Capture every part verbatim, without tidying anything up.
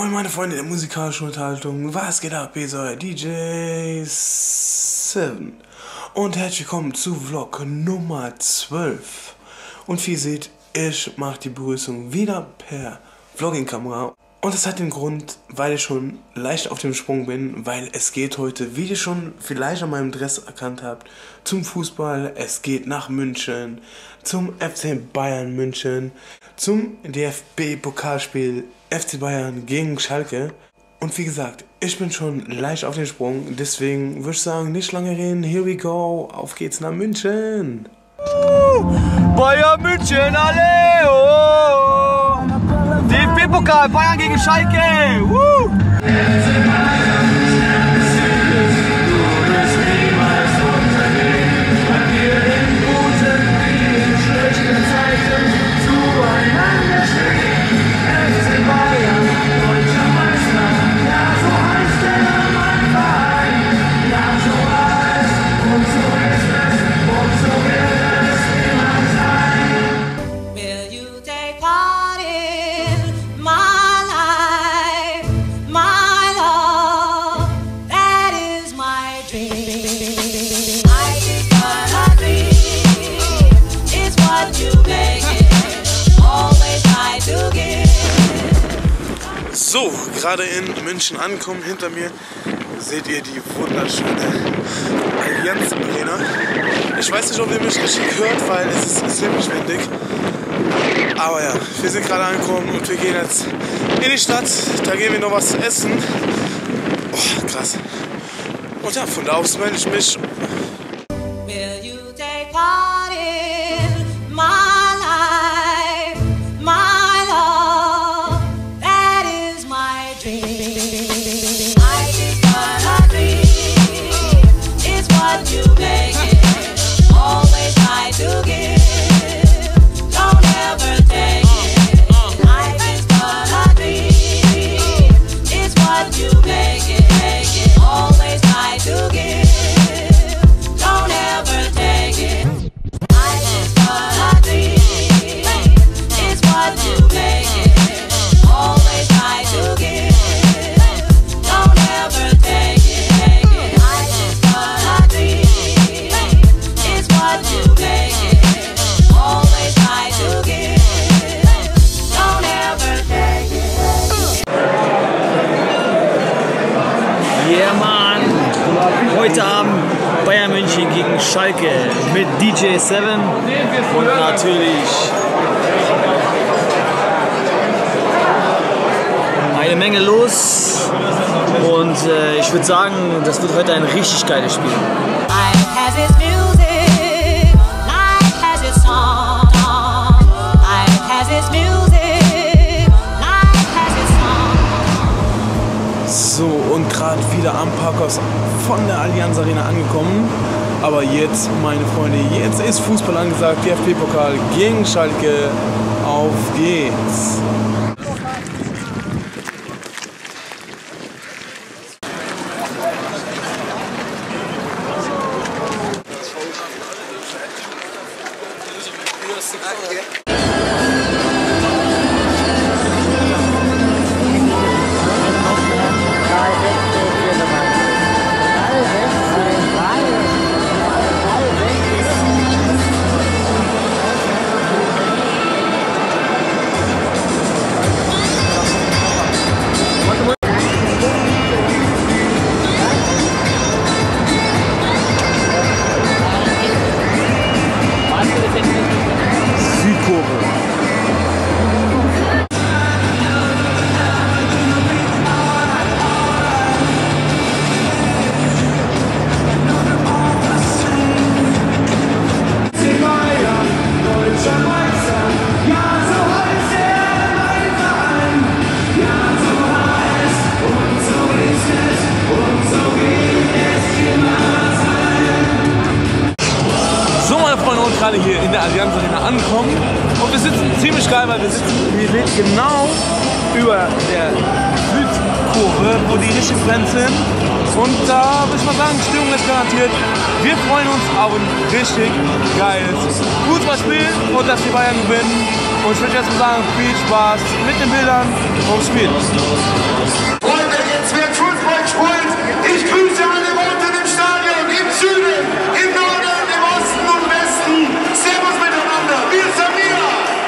Moin meine Freunde der musikalischen Unterhaltung, was geht ab, ihr seid D J sieben und herzlich willkommen zu Vlog Nummer zwölf. Und wie ihr seht, ich mache die Begrüßung wieder per Vlogging-Kamera. Und das hat den Grund, weil ich schon leicht auf dem Sprung bin, weil es geht heute, wie ihr schon vielleicht an meinem Dress erkannt habt, zum Fußball. Es geht nach München, zum F C Bayern München, zum D F B-Pokalspiel F C Bayern gegen Schalke. Und wie gesagt, ich bin schon leicht auf dem Sprung, deswegen würde ich sagen, nicht lange reden, here we go, auf geht's nach München. Bayern München, alle! Oh. D F B-Pokal, Bayern gegen Schalke! Uh. So, gerade in München angekommen, hinter mir seht ihr die wunderschöne Allianz Arena. Ich weiß nicht, ob ihr mich richtig hört, weil es ist ziemlich windig. Aber ja, wir sind gerade angekommen und wir gehen jetzt in die Stadt. Da gehen wir noch was zu essen. Oh, krass. Und ja, von da aus melde ich mich. Yeah, Mann! Heute Abend Bayern München gegen Schalke mit D J sieben und natürlich eine Menge los und äh, ich würde sagen, das wird heute ein richtig geiles Spiel. So, und gerade wieder am Parkhaus von der Allianz Arena angekommen. Aber jetzt, meine Freunde, jetzt ist Fußball angesagt. D F B-Pokal gegen Schalke. Auf geht's! Gerade hier in der Allianz Arena ankommen und wir sitzen ziemlich geil, weil wir sitzen, wie ihr seht, genau über der Kurve, wo die richtig brennt sind. Und da würde ich mal sagen, Stimmung ist garantiert. Wir freuen uns auf ein richtig geiles Fußballspiel und dass die Bayern gewinnen. Und ich würde jetzt mal sagen, viel Spaß mit den Bildern vom Spiel. Freunde, jetzt wird Fußball gespielt. Ich grüße alle unten im Stadion, im Süden, im Norden, im Osten und Westen. Servus miteinander, wir sind wir.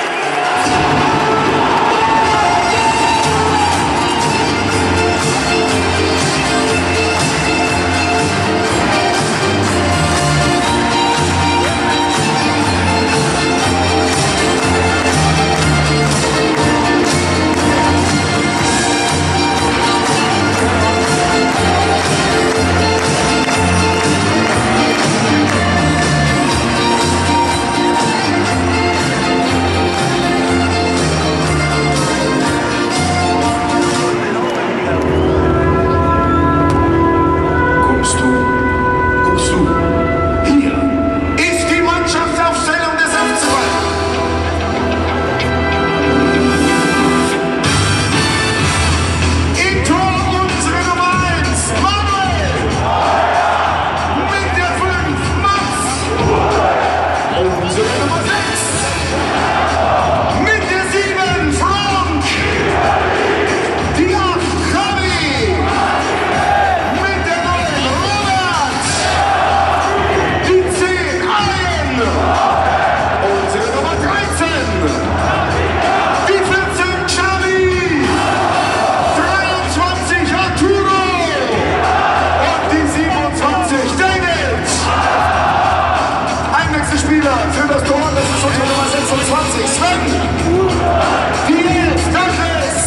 Für das Tor, das ist unsere Nummer sechsundzwanzig, Sven. Die elf, Douglas.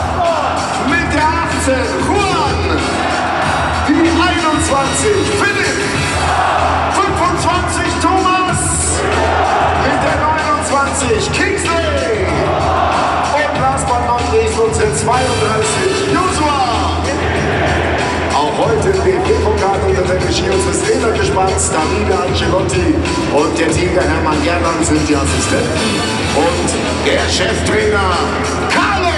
Mit der achtzehn, Juan. Die einundzwanzig, Philipp. fünfundzwanzig, Thomas. Mit der neunundzwanzig, Kingsley. Und last but not least unsere zweiunddreißig, Joshua. Auch heute im D F B-Pokal unter der Regie unseres Trainergespanns Davide Ancelotti und der Sieger Hermann Gerland sind die Assistenten und der Cheftrainer Carlo.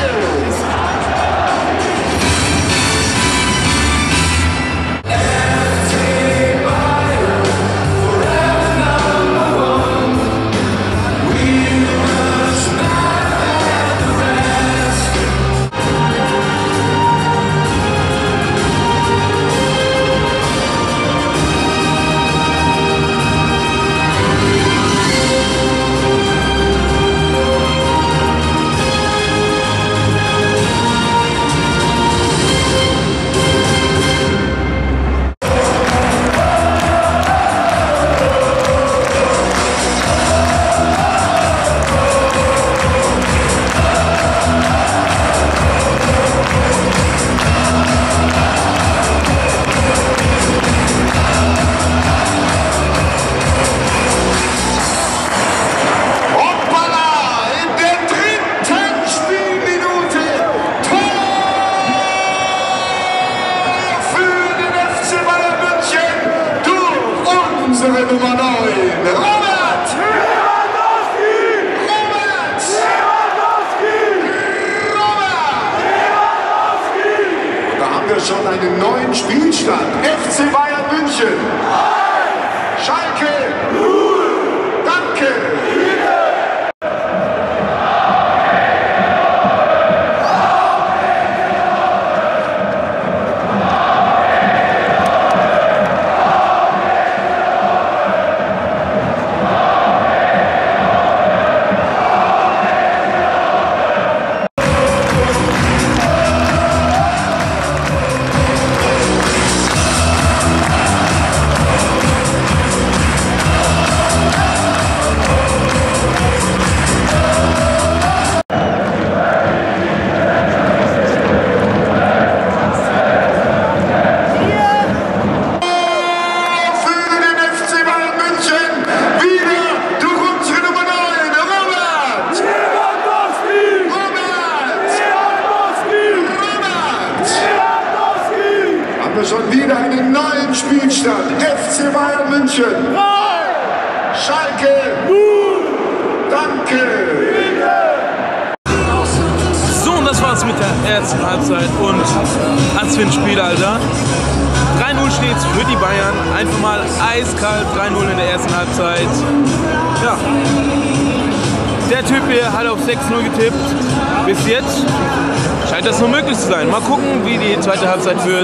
Unsere Nummer neun, Robert! Lewandowski! Robert! Lewandowski! Robert! Lewandowski! Und da haben wir schon einen neuen Spielstand. F C Bayern München! Schalke! Danke! Schon wieder einen neuen Spielstand. F C Bayern München. Schalke. Danke. So, und das war war's mit der ersten Halbzeit und was für ein Spiel, Alter. drei null steht's für die Bayern. Einfach mal eiskalt drei null in der ersten Halbzeit. Ja. Der Typ hier hat auf sechs null getippt. Bis jetzt scheint das nur möglich zu sein. Mal gucken, wie die zweite Halbzeit wird.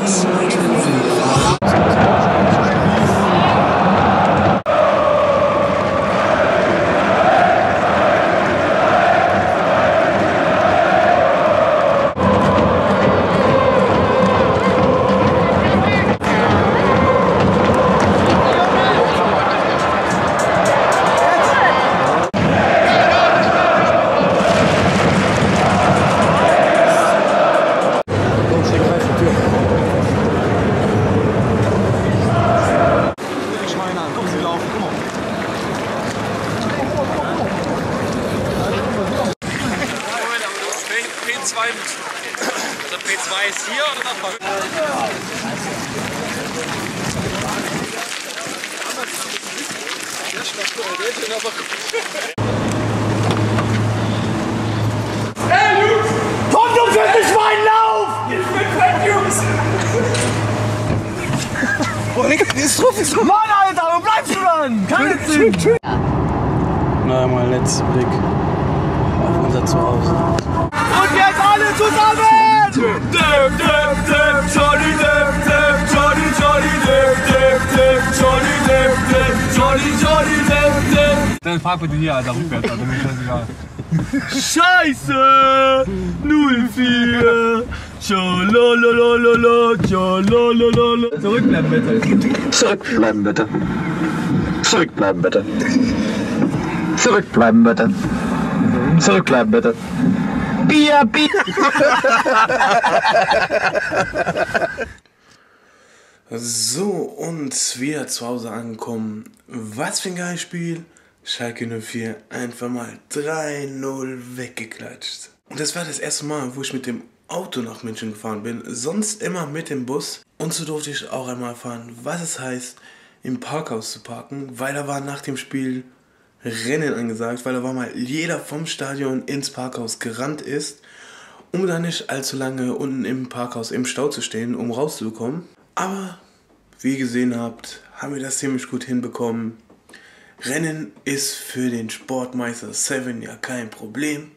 P zwei also P zwei ist hier oder nach vorne? Hey Jungs! Kommt um für Schwein, lauf! Ich bin fett, Jungs! Boah, Digga, die ist drauf, ist drauf. Mann, Alter, wo bleibst du dann? Keine Sinn! Na, mal letzter Blick auf unser Zuhause. Und jetzt alle zusammen! Dip, dip, dip, Johnny, dip, dip, Johnny, Johnny, dip, dip, dip, Johnny, dip, dip, Johnny, Johnny, dip, dip. Dann fahr bitte hier, Alter, rückwärts, Alter, mir scheißegal. Scheiße! null vier! Tscholololololo, tschololololo. Zurückbleiben bitte. Zurückbleiben bitte. Zurückbleiben bitte. Zurückbleiben bitte. Zurückbleiben bitte. Bier, Bier. So, und wieder zu Hause angekommen. Was für ein geiles Spiel. Schalke null vier einfach mal drei null weggeklatscht. Und das war das erste Mal, wo ich mit dem Auto nach München gefahren bin. Sonst immer mit dem Bus. Und so durfte ich auch einmal erfahren, was es heißt, im Parkhaus zu parken. Weil da war nach dem Spiel Rennen angesagt. Weil da war mal jeder vom Stadion ins Parkhaus gerannt ist, um dann nicht allzu lange unten im Parkhaus im Stau zu stehen, um rauszukommen. Aber wie ihr gesehen habt, haben wir das ziemlich gut hinbekommen. Rennen ist für den Sportmeister sieben ja kein Problem.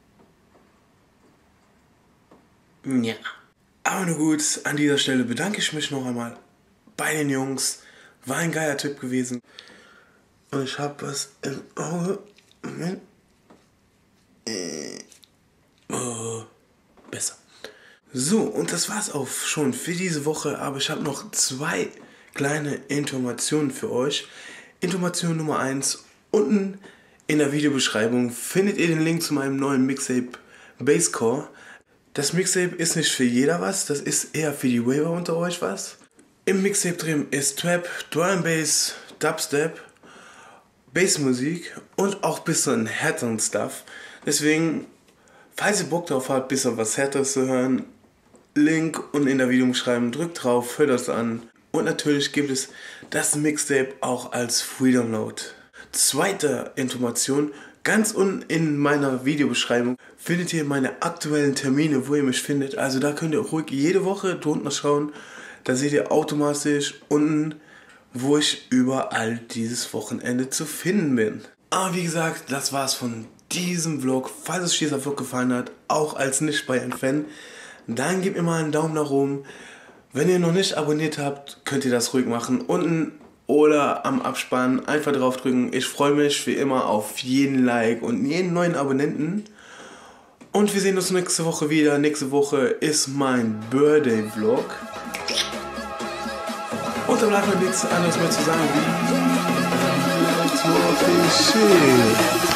Ja. Aber nur gut, an dieser Stelle bedanke ich mich noch einmal bei den Jungs. War ein geiler Tipp gewesen. Und ich habe was im Auge. Moment. Äh. Oh, besser. So, und das war's auch schon für diese Woche. Aber ich habe noch zwei kleine Informationen für euch. Information Nummer eins. Unten in der Videobeschreibung findet ihr den Link zu meinem neuen Mixtape Basscore. Das Mixtape ist nicht für jeder was, das ist eher für die Waver unter euch was. Im Mixtape drin ist Trap, Drum Bass, Dubstep, Bassmusik und auch ein bisschen härteren Stuff. Deswegen, falls ihr Bock drauf habt, ein bisschen was härteres zu hören, Link unten in der Videobeschreibung, drückt drauf, hört das an. Und natürlich gibt es das Mixtape auch als Free Download. Zweite Information, ganz unten in meiner Videobeschreibung findet ihr meine aktuellen Termine, wo ihr mich findet. Also da könnt ihr ruhig jede Woche drunter schauen. Da seht ihr automatisch unten, wo ich überall dieses Wochenende zu finden bin. Aber wie gesagt, das war's von diesem Vlog. Falls euch dieser Vlog gefallen hat, auch als Nicht-Bayern-Fan, dann gebt mir mal einen Daumen nach oben. Wenn ihr noch nicht abonniert habt, könnt ihr das ruhig machen. Unten oder am Abspann einfach drauf drücken. Ich freue mich wie immer auf jeden Like und jeden neuen Abonnenten. Und wir sehen uns nächste Woche wieder. Nächste Woche ist mein Birthday-Vlog. Und da bleibt mir nichts anderes mehr zu sagen wie...